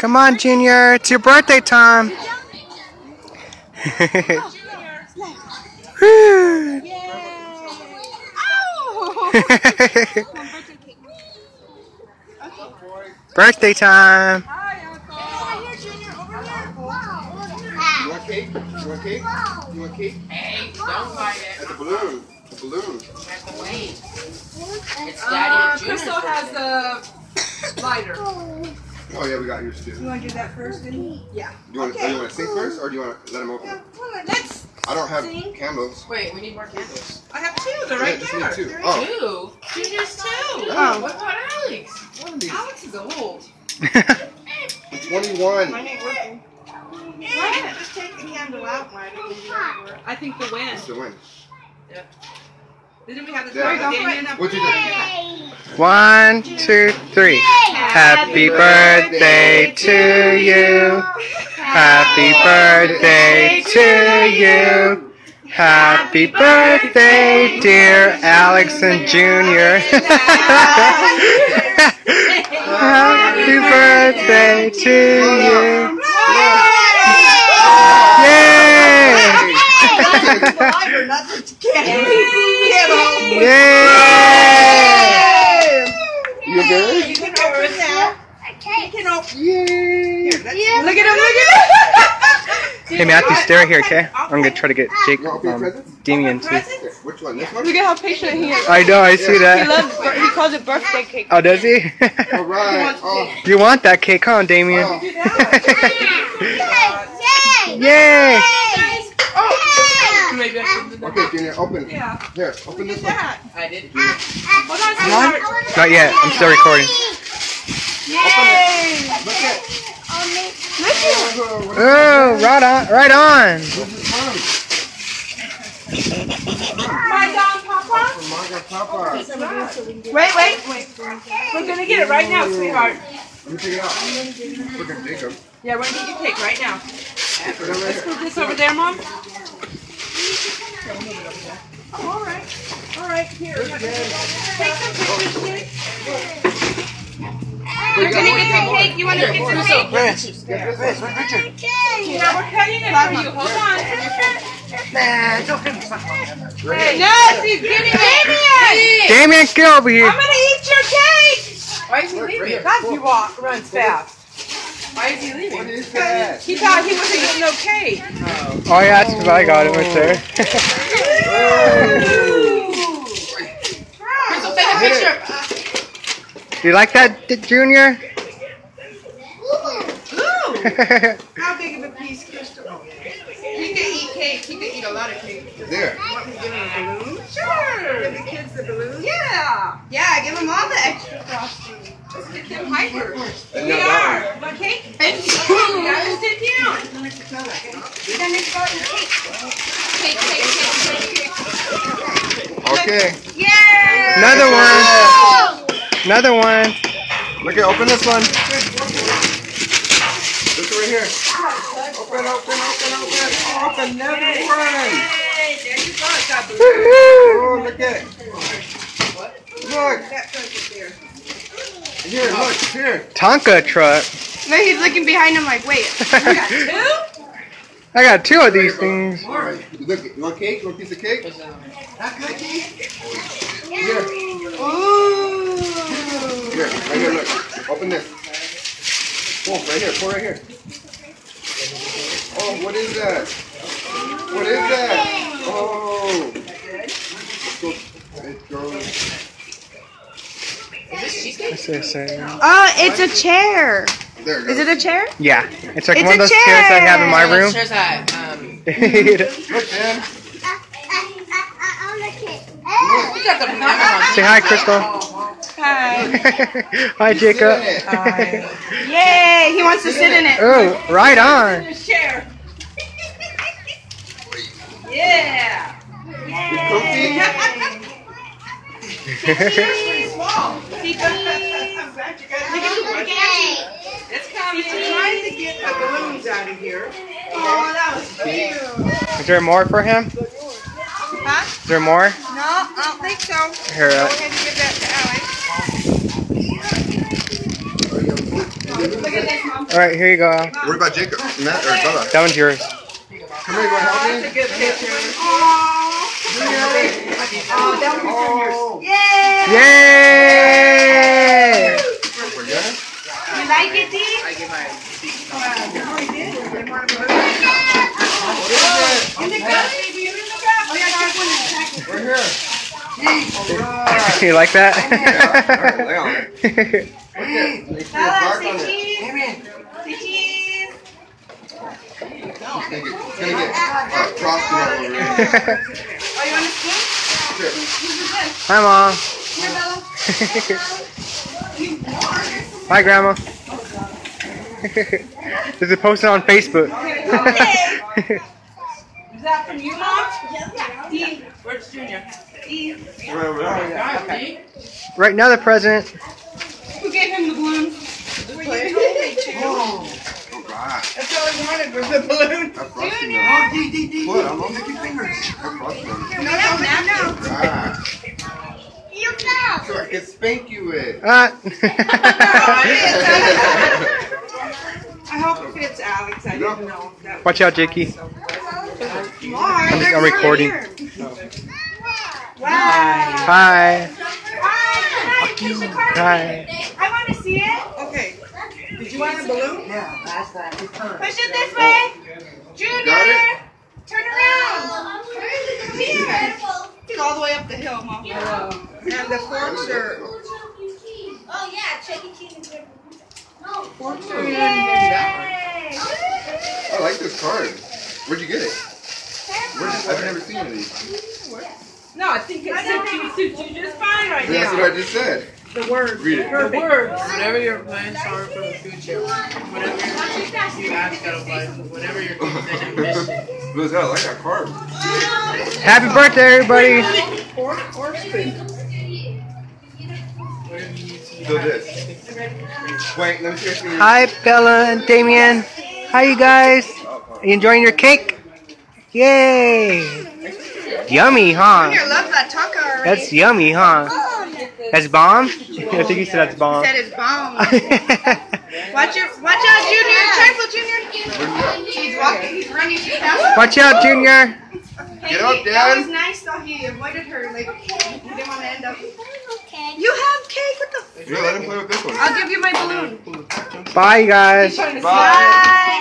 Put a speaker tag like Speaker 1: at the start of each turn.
Speaker 1: Come on, Junior. It's your birthday time. Birthday time.
Speaker 2: You want cake? You want cake? You want cake?
Speaker 3: Hey, don't bite it.
Speaker 2: That's a balloon. A balloon.
Speaker 3: You have to wait. It's Daddy and Junior's
Speaker 4: Crystal has the lighter.
Speaker 2: Oh yeah, we got yours too.
Speaker 4: You want to do that first? Yeah.
Speaker 2: Do you want to sing first, or do you want to let him open it?
Speaker 4: Let's.
Speaker 2: I don't have candles.
Speaker 3: Wait, we need more candles.
Speaker 4: I have two. They're right
Speaker 2: Just
Speaker 4: there.
Speaker 2: need two. Oh.
Speaker 3: Two? Junior's two.
Speaker 4: Oh.
Speaker 3: What about Alex?
Speaker 4: Alex is old.
Speaker 2: 21.
Speaker 4: Mine ain't working. What? Just take the candle out. I think the wind.
Speaker 2: It's the wind.
Speaker 3: Yep.
Speaker 4: Didn't we have the
Speaker 2: Yeah.
Speaker 4: Damien up?
Speaker 2: What'd you do?
Speaker 1: 1, 2, 3. Happy birthday to you. Happy birthday to you. Happy birthday, dear Alex and Junior. Happy birthday to you. Yay! Yay!
Speaker 2: You good?
Speaker 4: You can open it now. You can open
Speaker 2: Yay!
Speaker 4: it. Look at him, look at him.
Speaker 1: Hey Matthew, stay right here, okay? I'm gonna try to get Jake,
Speaker 2: You want to open your presents?
Speaker 1: Damien too.
Speaker 2: Okay, which one? This one?
Speaker 4: Look at how patient he is.
Speaker 1: I know, I see
Speaker 4: He
Speaker 1: that.
Speaker 4: loves. He calls it birthday cake.
Speaker 1: Oh, does he?
Speaker 2: Alright. Oh.
Speaker 1: You want that cake, huh, Damien?
Speaker 2: Oh.
Speaker 1: Yay!
Speaker 4: Maybe I should do that.
Speaker 2: Okay, Junior, open.
Speaker 4: Yeah.
Speaker 2: Here, open this
Speaker 4: Look
Speaker 2: one.
Speaker 4: at that.
Speaker 3: I did.
Speaker 4: Hold on, sweetheart.
Speaker 1: Not yet, I'm still recording.
Speaker 4: Yay!
Speaker 2: Look at.
Speaker 1: Oh, right on, right on.
Speaker 2: This is fun.
Speaker 4: My dog, Papa.
Speaker 2: From Marga Papa.
Speaker 4: Wait. We're gonna get it right now, sweetheart.
Speaker 2: Let me take it out. Look at Jacob.
Speaker 4: Yeah, we're gonna get your cake right now.
Speaker 2: Put it right
Speaker 4: Let's
Speaker 2: here.
Speaker 4: move this over there, Mom. Oh, all right. Here. Take some pictures, Jake. You're gonna get the cake. You want to get some cake? Yeah, we're cutting it for you. Hold on. Hey, no, she's getting Damien.
Speaker 1: Damien, get over here.
Speaker 4: I'm gonna eat your cake.
Speaker 3: Why is he leaving?
Speaker 4: God, he runs fast.
Speaker 3: Why is he leaving?
Speaker 2: What is that?
Speaker 4: He thought he wasn't getting no cake.
Speaker 1: Oh yeah, that's because I got it right there.
Speaker 3: Crystal, take a picture.
Speaker 1: Do you like that, Junior?
Speaker 4: How big of a piece, Crystal? He can eat cake. He can eat a lot of cake.
Speaker 2: There.
Speaker 4: Want me to give him a balloon? Sure. Give the kids the balloon? Yeah. Yeah, give them all the extra frosting. Let's get them hyper.
Speaker 2: And
Speaker 4: We
Speaker 2: now
Speaker 4: are.
Speaker 2: that
Speaker 4: Want cake? You gotta sit down.
Speaker 2: Okay.
Speaker 4: Yay!
Speaker 1: Another one. Another one.
Speaker 2: Look at, open this one. This right here. Open. Open another one.
Speaker 4: Hey, there you go. It's got balloon.
Speaker 2: Oh, look at it. Look.
Speaker 4: That present there.
Speaker 2: Here, look. Here.
Speaker 1: Tonka truck.
Speaker 4: No, he's looking behind him like, wait. You got two?
Speaker 1: I got 2 of these things.
Speaker 2: All right. Look, you want cake? You want a piece of cake? Not cookie. Here.
Speaker 4: Ooh.
Speaker 2: Here. Right here, look. Open this. Oh, right here. Pour right here. Oh, what is that? What is that? Oh. It goes.
Speaker 3: Is this cheesecake?
Speaker 4: Oh, it's a chair.
Speaker 2: There it
Speaker 4: Is
Speaker 2: goes.
Speaker 4: it a chair?
Speaker 1: Yeah, it's like
Speaker 4: It's
Speaker 1: one of
Speaker 4: a
Speaker 1: those chairs I have in my
Speaker 3: Whose
Speaker 1: room.
Speaker 3: chair's that?
Speaker 2: Look, man.
Speaker 3: We got them from Amazon.
Speaker 1: Say hi, Crystal.
Speaker 4: Hi.
Speaker 1: Hi, Jacob.
Speaker 2: Sit in it.
Speaker 4: Yay, he wants to sit in it.
Speaker 1: Oh, right on.
Speaker 4: His chair. Yeah.
Speaker 2: Comfy?
Speaker 4: It's coming. He's trying to get the balloons out of here. Oh, that was cute.
Speaker 1: Is there more for him?
Speaker 4: Huh?
Speaker 1: Is there more?
Speaker 4: No, I don't think so.
Speaker 1: Here,
Speaker 4: Go ahead and give that to Alex. Look at this, Mom.
Speaker 1: Alright, here you go.
Speaker 2: What about Jacob? Matt or Bella?
Speaker 1: That one's yours.
Speaker 2: Come here, you want to help me?
Speaker 4: That's a good picture. Oh, that one's yours. Yay!
Speaker 1: Yay!
Speaker 2: We're good?
Speaker 4: You like it, Dee?
Speaker 3: I get my
Speaker 4: Oh, you did? They want to
Speaker 2: What is it?
Speaker 4: in the cup, baby. In the cup. Oh, yeah, check one in the package.
Speaker 2: We're here. Alright.
Speaker 1: You like that?
Speaker 2: Alright, lay on it. Okay. Make sure
Speaker 4: Bella,
Speaker 2: it's dark
Speaker 4: say
Speaker 2: on it.
Speaker 4: cheese. Say cheese.
Speaker 2: It's gonna get frosted all over it.
Speaker 4: Oh, you want a spoon?
Speaker 2: Sure.
Speaker 4: Who's this?
Speaker 1: Hi, Mom.
Speaker 4: Here, Bella.
Speaker 1: Hi, Grandma. This is posted on Facebook.
Speaker 4: Okay. Is that from you, Mom? Dee.
Speaker 3: Where's Junior?
Speaker 4: Dee.
Speaker 2: Right over there.
Speaker 3: Okay.
Speaker 1: Right now, the present.
Speaker 4: Who gave him the balloon?
Speaker 2: Oh, God.
Speaker 4: That's all he wanted was the balloon.
Speaker 2: That's frosting
Speaker 4: Junior.
Speaker 2: on it. What? I'm gonna make your fingers. That's frosting on it.
Speaker 4: No.
Speaker 2: Right. So I can spank you with.
Speaker 1: Ah.
Speaker 4: I hope it fits Alex. I didn't know that.
Speaker 1: Watch out, Jakey. I'm recording.
Speaker 4: Wow.
Speaker 1: Hi.
Speaker 4: Hi, Keisha Carter.
Speaker 1: Hi.
Speaker 4: I want to see it. Okay. Did you want a balloon? Yeah, that's that. Push it this way. Junior.
Speaker 2: Got it?
Speaker 4: Turn around. Come here. It's all the way up the hill, Mom. And the forks are.
Speaker 5: Oh yeah, Chuck E. Cheese and Grandma. No.
Speaker 4: Forks are. Yay.
Speaker 2: I like this card. Where'd you get it? I've never seen one of these.
Speaker 4: No, I think it suits you just fine right
Speaker 2: That's
Speaker 4: now.
Speaker 2: what I just said.
Speaker 4: The words.
Speaker 2: Read it.
Speaker 4: The words.
Speaker 3: Whatever your plans are for the future, whatever you ask out of life, whatever your goals and ambitions.
Speaker 2: Liz, I like that card.
Speaker 1: Happy birthday, everybody.
Speaker 4: Fork or spoon.
Speaker 3: Whatever you need to
Speaker 2: So this. Wait, let me see if you.
Speaker 1: Hi, Bella and Damien. Hi, you guys. Are you enjoying your cake? Yay. Yummy, huh?
Speaker 4: Junior loves that taco already.
Speaker 1: That's yummy, huh? That's bomb? I think you said that's bomb.
Speaker 4: He said it's bomb. Watch out, Junior. Careful, Junior. He's walking. He's running too fast.
Speaker 1: Watch out, Junior.
Speaker 2: Get up,
Speaker 4: That was
Speaker 2: Dad.
Speaker 4: nice though. He avoided her. Like he didn't want to end up. You have cake. What the?
Speaker 2: Yeah, let him play with this one.
Speaker 4: I'll give you my balloon.
Speaker 1: Bye, you guys.
Speaker 2: Bye.